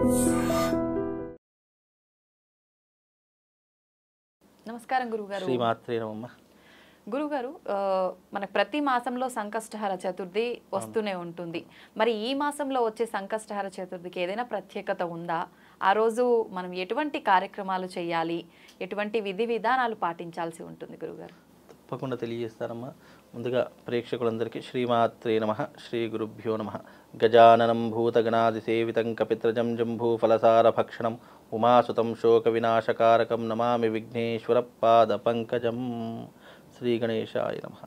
నమస్కారం గురుగారు. శ్రీమాత్రే నమః. గురుగారు, మనకు ప్రతి మాసంలో సంకష్టహర చతుర్థి వస్తూనే ఉంటుంది. మరి ఈ మాసంలో వచ్చే సంకష్టహర చతుర్థికి ఏదైనా ప్రత్యేకత ఉందా? ఆ రోజు మనం ఎటువంటి కార్యక్రమాలు చేయాలి, ఎటువంటి విధి విధానాలు పాటించాల్సి ఉంటుంది గురుగారు? తప్పకుండా తెలియజేస్తారమ్మా. ముందుగా ప్రేక్షకులందరికీ శ్రీమాత్రే నమః, శ్రీ గురుభ్యో నమః. గజాననం భూతగణాది సేవితం కపిత్రజం జంభూ ఫలసార భక్షణం ఉమాసుతం శోక వినాశకారకం నమామి విఘ్నేశ్వర పాద పంకజం. శ్రీ గణేశాయ నమః.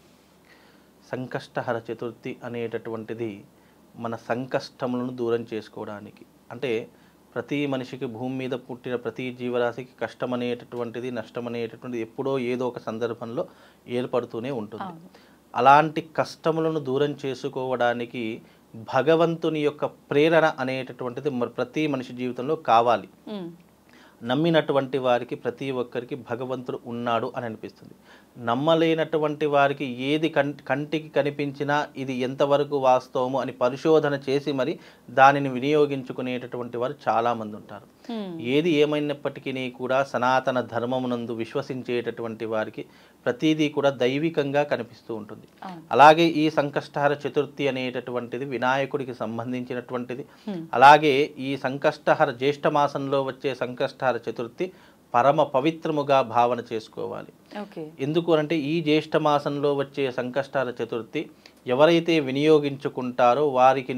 సంకష్టహర చతుర్థి అనేటటువంటిది మన సంకష్టములను దూరం చేసుకోవడానికి, అంటే ప్రతి మనిషికి భూమి మీద పుట్టిన ప్రతి జీవరాశికి కష్టం అనేటటువంటిది, నష్టం అనేటటువంటిది ఎప్పుడో ఏదో ఒక సందర్భంలో ఏర్పడుతూనే ఉంటుంది. అలాంటి కష్టములను దూరం చేసుకోవడానికి భగవంతుని యొక్క ప్రేరణ అనేటటువంటిది ప్రతి మనిషి జీవితంలో కావాలి. నమ్మినటువంటి వారికి ప్రతి ఒక్కరికి భగవంతుడు ఉన్నాడు అని అనిపిస్తుంది. నమ్మలేనటువంటి వారికి ఏది కంటికి కనిపించినా ఇది ఎంతవరకు వాస్తవము అని పరిశోధన చేసి మరి దానిని వినియోగించుకునేటటువంటి వారు చాలామంది ఉంటారు. ఏది ఏమైనప్పటికీ కూడా సనాతన ధర్మమునందు విశ్వసించేటటువంటి వారికి ప్రతిదీ కూడా దైవికంగా కనిపిస్తూ ఉంటుంది. అలాగే ఈ సంకష్టహర చతుర్థి అనేటటువంటిది వినాయకుడికి సంబంధించినటువంటిది. అలాగే ఈ సంకష్టహర జ్యేష్ఠ మాసంలో వచ్చే సంకష్టహర చతుర్థి పరమ పవిత్రముగా భావన చేసుకోవాలి. ఎందుకు అంటే ఈ జ్యేష్ఠ మాసంలో వచ్చే సంకష్టహర చతుర్థి ఎవరైతే వినియోగించుకుంటారో వారికి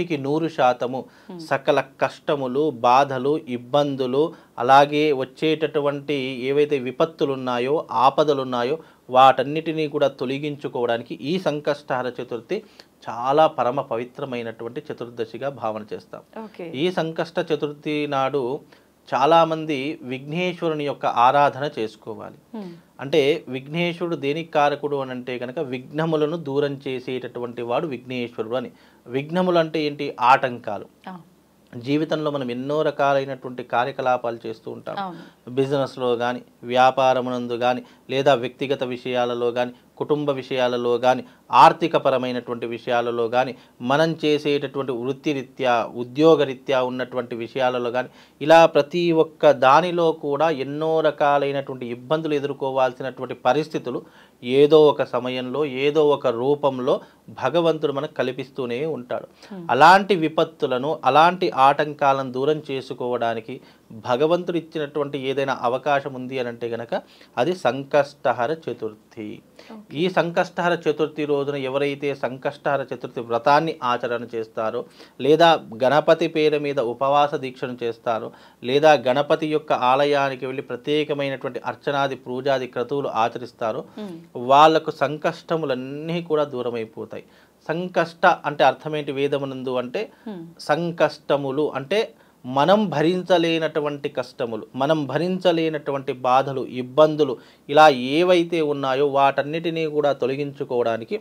100% సకల కష్టములు, బాధలు, ఇబ్బందులు, అలాగే వచ్చేటటువంటి ఏవైతే విపత్తులు ఉన్నాయో, ఆపదలు ఉన్నాయో వాటన్నిటినీ కూడా తొలగించుకోవడానికి ఈ సంకష్టహర చతుర్థి చాలా పరమ పవిత్రమైనటువంటి చతుర్దశిగా భావన చేస్తాం. ఈ సంకష్ట చతుర్థి నాడు చాలామంది విఘ్నేశ్వరుని యొక్క ఆరాధన చేసుకోవాలి. అంటే విఘ్నేశ్వరుడు దేనికి కారకుడు అని అంటే కనుక విఘ్నములను దూరం చేసేటటువంటి వాడు విఘ్నేశ్వరుడు అని. విఘ్నములు అంటే ఏంటి? ఆటంకాలు. జీవితంలో మనం ఎన్నో రకాలైనటువంటి కార్యకలాపాలు చేస్తూ ఉంటాం. బిజినెస్లో కానీ, వ్యాపారమునందు కానీ, లేదా వ్యక్తిగత విషయాలలో కానీ, కుటుంబ విషయాలలో కానీ, ఆర్థికపరమైనటువంటి విషయాలలో కానీ, మనం చేసేటటువంటి వృత్తిరీత్యా, ఉద్యోగరీత్యా ఉన్నటువంటి విషయాలలో కానీ, ఇలా ప్రతి ఒక్క దానిలో కూడా ఎన్నో రకాలైనటువంటి ఇబ్బందులు ఎదుర్కోవాల్సినటువంటి పరిస్థితులు ఏదో ఒక సమయంలో, ఏదో ఒక రూపంలో భగవంతుడు మనకు కల్పిస్తూనే ఉంటాడు. అలాంటి విపత్తులను, అలాంటి ఆటంకాలను దూరం చేసుకోవడానికి భగవంతుడు ఇచ్చినటువంటి ఏదైనా అవకాశం ఉంది అని అంటే గనక అది సంకష్టహర చతుర్థి. ఈ సంకష్టహర చతుర్థి రోజున ఎవరైతే సంకష్టహర చతుర్థి వ్రతాన్ని ఆచరణ చేస్తారో, లేదా గణపతి పేరు మీద ఉపవాస దీక్షను చేస్తారో, లేదా గణపతి యొక్క ఆలయానికి వెళ్ళి ప్రత్యేకమైనటువంటి అర్చనాది పూజాది క్రతువులు ఆచరిస్తారో వాళ్లకు సంకష్టములన్నీ కూడా దూరమైపోతాయి. సంకష్ట అంటే అర్థమేంటి వేదమునందు అంటే సంకష్టములు అంటే మనం భరించలేనటువంటి కష్టములు, మనం భరించలేనటువంటి బాధలు, ఇబ్బందులు ఇలా ఏవైతే ఉన్నాయో వాటన్నిటినీ కూడా తొలగించుకోవడానికి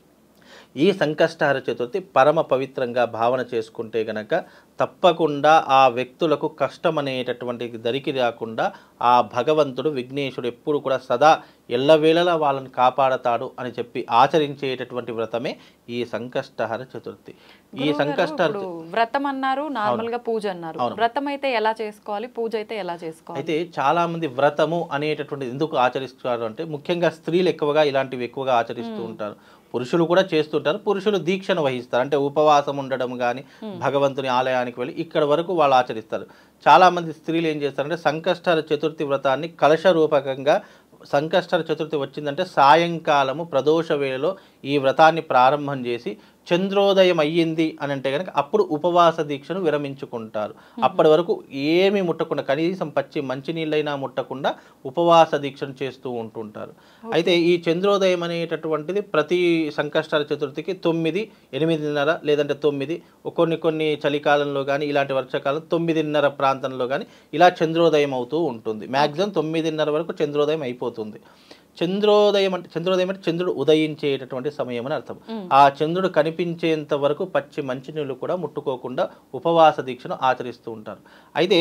ఈ సంకష్టహర చతుర్థి పరమ పవిత్రంగా భావన చేసుకుంటే గనక తప్పకుండా ఆ వ్యక్తులకు కష్టం అనేటటువంటి దరికి రాకుండా ఆ భగవంతుడు విఘ్నేశుడు ఎప్పుడు కూడా సదా ఎల్లవేళలా వాళ్ళని కాపాడతాడు అని చెప్పి ఆచరించేటటువంటి వ్రతమే ఈ సంకష్టహర చతుర్థి. ఈ సంకష్టహర వ్రతం అన్నారు, నార్మల్ గా పూజ అన్నారు. వ్రతం అయితే ఎలా చేసుకోవాలి, పూజ అయితే ఎలా చేసుకోవాలి? అయితే చాలా మంది వ్రతము అనేటటువంటి ఎందుకు ఆచరిస్తారు అంటే ముఖ్యంగా స్త్రీలు ఎక్కువగా ఇలాంటివి ఎక్కువగా ఆచరిస్తూ ఉంటారు. పురుషులు కూడా చేస్తుంటారు. పురుషులు దీక్షను వహిస్తారు, అంటే ఉపవాసం ఉండడం కానీ, భగవంతుని ఆలయానికి వెళ్ళి ఇక్కడ వరకు వాళ్ళు ఆచరిస్తారు. చాలామంది స్త్రీలు ఏం చేస్తారంటే సంకష్టహర చతుర్థి వ్రతాన్ని కలశ రూపకంగా, సంకష్టహర చతుర్థి వచ్చిందంటే సాయంకాలము ప్రదోష వేళలో ఈ వ్రతాన్ని ప్రారంభం చేసి చంద్రోదయం అయ్యింది అని అంటే కనుక అప్పుడు ఉపవాస దీక్షను విరమించుకుంటారు. అప్పటి వరకు ఏమీ ముట్టకుండా, కనీసం మంచినీళ్ళైనా ముట్టకుండా ఉపవాస దీక్షను చేస్తూ ఉంటుంటారు. అయితే ఈ చంద్రోదయం అనేటటువంటిది ప్రతి సంకష్టహర చతుర్థికి 9, 8:30 లేదంటే 9, కొన్ని చలికాలంలో కానీ ఇలాంటి వర్షాకాలం 9:30 ప్రాంతంలో కానీ ఇలా చంద్రోదయం అవుతూ ఉంటుంది. మ్యాక్సిమం 9:30 వరకు చంద్రోదయం అయిపోతుంది. చంద్రోదయం అంటే చంద్రుడు ఉదయించేటటువంటి సమయం అని అర్థం. ఆ చంద్రుడు కనిపించేంత వరకు మంచినీళ్ళు కూడా ముట్టుకోకుండా ఉపవాస దీక్షను ఆచరిస్తూ ఉంటారు. అయితే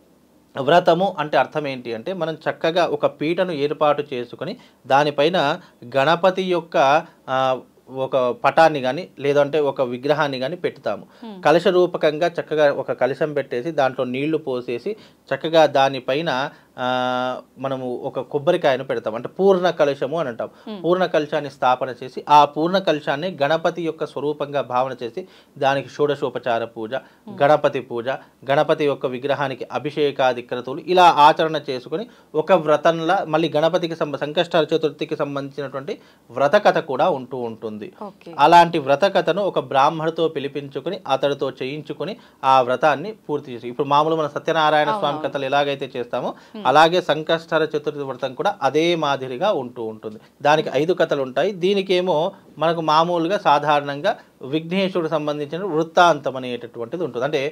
వ్రతము అంటే అర్థం ఏంటి అంటే మనం చక్కగా ఒక పీటను ఏర్పాటు చేసుకొని దానిపైన గణపతి యొక్క ఒక పటాన్ని కానీ లేదంటే ఒక విగ్రహాన్ని కానీ పెడతాము. కలశ రూపకంగా చక్కగా ఒక కలశం పెట్టేసి దాంట్లో నీళ్లు పోసేసి చక్కగా దానిపైన మనము ఒక కొబ్బరికాయను పెడతాం. అంటే పూర్ణ కలశము అని అంటాం. పూర్ణ కలశాన్ని స్థాపన చేసి ఆ పూర్ణ కలశాన్ని గణపతి యొక్క స్వరూపంగా భావన చేసి దానికి షోడశోపచార పూజ, గణపతి పూజ, గణపతి యొక్క విగ్రహానికి అభిషేకాది క్రతువులు ఇలా ఆచరణ చేసుకుని ఒక వ్రతంలా మళ్ళీ గణపతికి సంకష్టార చతుర్థికి సంబంధించినటువంటి వ్రత కథ కూడా ఉంటూ ఉంటుంది. అలాంటి వ్రత కథను ఒక బ్రాహ్మణుతో పిలిపించుకుని అతడితో చేయించుకుని ఆ వ్రతాన్ని పూర్తి చేసి ఇప్పుడు మామూలు మన సత్యనారాయణ స్వామి కథలు ఎలాగైతే చేస్తామో అలాగే సంకష్టార చతుర్థి వ్రతం కూడా అదే మాదిరిగా ఉంటూ ఉంటుంది. దానికి 5 కథలు ఉంటాయి. దీనికేమో మనకు మామూలుగా సాధారణంగా విఘ్నేశ్వరుడు సంబంధించిన వృత్తాంతం అనేటటువంటిది ఉంటుంది. అంటే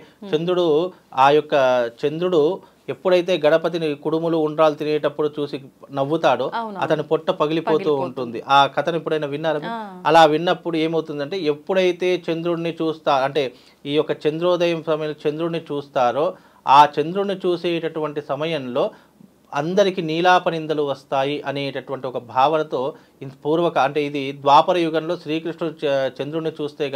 చంద్రుడు ఎప్పుడైతే గణపతిని కుడుములు ఉండ్రాలు తినేటప్పుడు చూసి నవ్వుతాడో అతని పొట్ట పగిలిపోతూ ఉంటుంది. ఆ కథను ఎప్పుడైనా విన్నారా? అలా విన్నప్పుడు ఏమవుతుందంటే ఎప్పుడైతే చంద్రుడిని అంటే ఈ యొక్క చంద్రోదయం సమయంలో చంద్రుడిని చూస్తారో ఆ చంద్రుడిని చూసేటటువంటి సమయంలో అందరికి నీలాపనిందలు వస్తాయి అనేటటువంటి ఒక భావనతో అంటే ఇది ద్వాపర యుగంలో శ్రీకృష్ణుడు చంద్రుడిని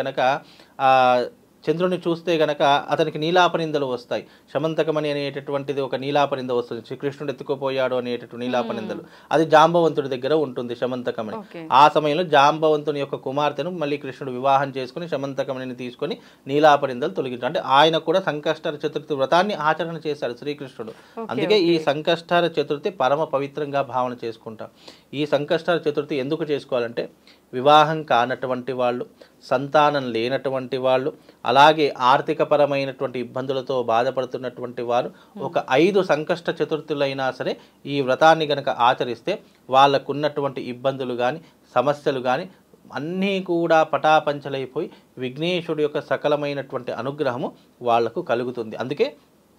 చూస్తే గనక అతనికి నీలాపనిందలు వస్తాయి. శమంతకమణి అనేటటువంటిది ఒక నీలాపనింద వస్తుంది. శ్రీకృష్ణుడు ఎత్తుకుపోయాడు అనేటటువంటి నీలాపనిందలు అది జాంబవంతుడి దగ్గర ఉంటుంది శమంతకమణి. ఆ సమయంలో జాంబవంతుని యొక్క కుమార్తెను మళ్ళీ కృష్ణుడు వివాహం చేసుకుని శమంతకమణిని తీసుకొని నీలాపనిందలు తొలగించాడు. అంటే ఆయన కూడా సంకష్టార చతుర్థి వ్రతాన్ని ఆచరణ చేశాడు శ్రీకృష్ణుడు. అందుకే ఈ సంకష్టార చతుర్థి పరమ పవిత్రంగా భావన చేసుకుంటాం. ఈ సంకష్టార చతుర్థి ఎందుకు చేసుకోవాలంటే వివాహం కానటువంటి వాళ్ళు, సంతానం లేనటువంటి వాళ్ళు, అలాగే ఆర్థికపరమైనటువంటి ఇబ్బందులతో బాధపడుతున్నటువంటి వారు ఒక 5 సంకష్ట చతుర్థులైనా సరే ఈ వ్రతాన్ని గనక ఆచరిస్తే వాళ్ళకున్నటువంటి ఇబ్బందులు కానీ సమస్యలు కానీ అన్నీ కూడా పటాపంచలైపోయి విఘ్నేశ్వరుడు యొక్క సకలమైనటువంటి అనుగ్రహము వాళ్లకు కలుగుతుంది. అందుకే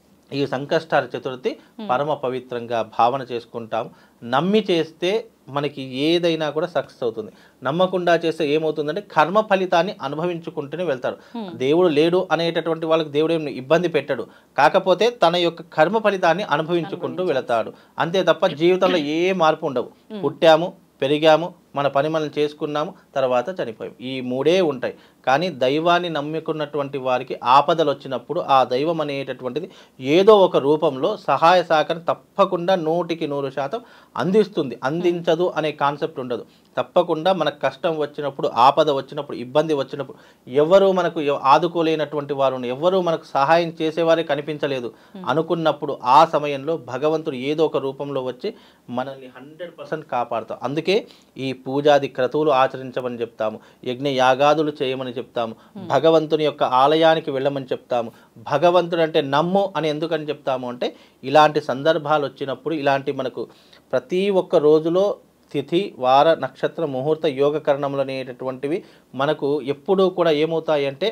ఈ సంకష్టార చతుర్థి పరమ పవిత్రంగా భావన చేసుకుంటాము. నమ్మి చేస్తే మనకి ఏదైనా కూడా సక్సెస్ అవుతుంది. నమ్మకుండా చేస్తే ఏమవుతుందంటే కర్మ ఫలితాన్ని అనుభవించుకుంటూనే వెళ్తారు. దేవుడు లేడు అనేటటువంటి వాళ్ళకి దేవుడు ఏమి ఇబ్బంది పెట్టడు, కాకపోతే తన యొక్క కర్మ ఫలితాన్ని అనుభవించుకుంటూ వెళతాడు అంతే తప్ప జీవితంలో ఏ మార్పు ఉండవు. పుట్టాము, పెరిగాము, మన పని మనం చేసుకున్నాము, తర్వాత చనిపోయాం, ఈ 3 ఉంటాయి. కానీ దైవాన్ని నమ్ముకున్నటువంటి వారికి ఆపదలు వచ్చినప్పుడు ఆ దైవం అనేటటువంటిది ఏదో ఒక రూపంలో సహాయ సహకారం తప్పకుండా 100% అందిస్తుంది. అందించదు అనే కాన్సెప్ట్ ఉండదు. తప్పకుండా మనకు కష్టం వచ్చినప్పుడు, ఆపద వచ్చినప్పుడు, ఇబ్బంది వచ్చినప్పుడు ఎవరు మనకు ఆదుకోలేనటువంటి వారు, ఎవరు మనకు సహాయం చేసేవారే కనిపించలేదు అనుకున్నప్పుడు ఆ సమయంలో భగవంతుడు ఏదో ఒక రూపంలో వచ్చి మనల్ని 100% కాపాడుతాం. అందుకే ఈ పూజాది క్రతువులు ఆచరించమని చెప్తాము, యజ్ఞ యాగాదులు చేయమని చెప్తాము, భగవంతుని యొక్క ఆలయానికి వెళ్ళమని చెప్తాము. భగవంతుడు అంటే నమ్ము అని ఎందుకని చెప్తాము అంటే ఇలాంటి సందర్భాలు వచ్చినప్పుడు, ఇలాంటి మనకు ప్రతి ఒక్క రోజులో తిథి, వార, నక్షత్ర, ముహూర్త, యోగకరణములు అనేటటువంటివి మనకు ఎప్పుడూ కూడా ఏమవుతాయి అంటే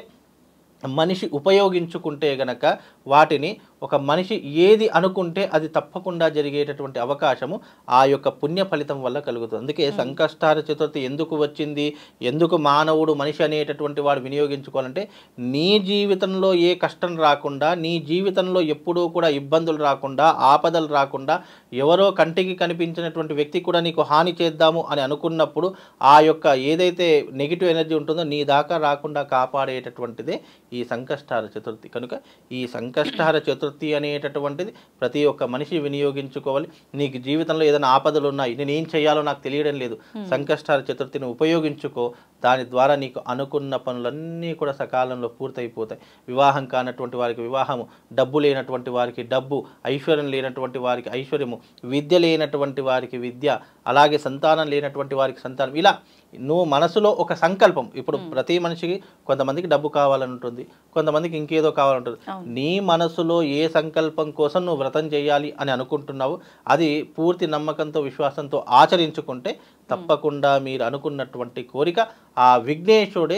మనిషి ఉపయోగించుకుంటే గనక వాటిని ఒక మనిషి ఏది అనుకుంటే అది తప్పకుండా జరిగేటటువంటి అవకాశము ఆ యొక్క పుణ్య ఫలితం వల్ల కలుగుతుంది. అందుకే సంకష్టార చతుర్థి ఎందుకు వచ్చింది, ఎందుకు మానవుడు మనిషి అనేటటువంటి వాడు వినియోగించుకోవాలంటే నీ జీవితంలో ఏ కష్టం రాకుండా, నీ జీవితంలో ఎప్పుడూ కూడా ఇబ్బందులు రాకుండా, ఆపదలు రాకుండా, ఎవరో కంటికి కనిపించినటువంటి వ్యక్తి కూడా నీకు హాని చేద్దాము అని అనుకున్నప్పుడు ఆ యొక్క ఏదైతే నెగిటివ్ ఎనర్జీ ఉంటుందో నీ దాకా రాకుండా కాపాడేటటువంటిదే ఈ సంకష్టార చతుర్థి. కనుక ఈ సంకష్టార చతుర్థి అనేటటువంటిది ప్రతి ఒక్క మనిషి వినియోగించుకోవాలి. నీకు జీవితంలో ఏదైనా ఆపదలు ఉన్నాయి, నేను ఏం చేయాలో నాకు తెలియడం లేదు, సంకష్టార చతుర్థిని ఉపయోగించుకో. దాని ద్వారా నీకు అనుకున్న పనులన్నీ కూడా సకాలంలో పూర్తయిపోతాయి. వివాహం కానటువంటి వారికి వివాహము, డబ్బు లేనటువంటి వారికి డబ్బు, ఐశ్వర్యం లేనటువంటి వారికి ఐశ్వర్యము, విద్య లేనటువంటి వారికి విద్య, అలాగే సంతానం లేనటువంటి వారికి సంతానం. ఇలా నువ్వు మనసులో ఒక సంకల్పం, ఇప్పుడు ప్రతి మనిషికి కొంతమందికి డబ్బు కావాలని ఉంటుంది, కొంతమందికి ఇంకేదో కావాలంటుంది. నీ మనసులో ఏ సంకల్పం కోసం నువ్వు వ్రతం చేయాలి అని అనుకుంటున్నావు అది పూర్తి నమ్మకంతో, విశ్వాసంతో ఆచరించుకుంటే తప్పకుండా మీరు అనుకున్నటువంటి కోరిక ఆ విఘ్నేశ్వరుడే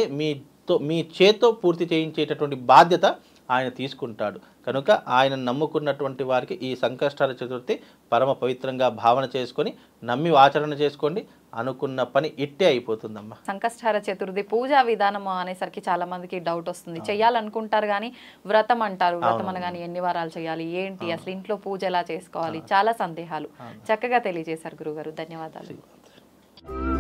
మీ చేత్తో పూర్తి చేయించేటటువంటి బాధ్యత ఆయన తీసుకుంటాడు. కనుక ఆయన నమ్ముకున్నటువంటి వారికి ఈ సంకష్టార చతుర్థి పరమ పవిత్రంగా భావన చేసుకొని నమ్మి ఆచరణ చేసుకోండి, అనుకున్న పని ఇట్టే అయిపోతుందమ్మా. సంకష్టార చతుర్థి పూజా విధానం అనేసరికి చాలా మందికి డౌట్ వస్తుంది. చేయాలనుకుంటారు కానీ వ్రతం అంటారు, వ్రతం అనగానే ఎన్ని వారాలు చేయాలి, ఏంటి అసలు ఇంట్లో పూజ ఎలా చేసుకోవాలి, చాలా సందేహాలు చక్కగా తెలియజేశారు గురుగారు. ధన్యవాదాలు.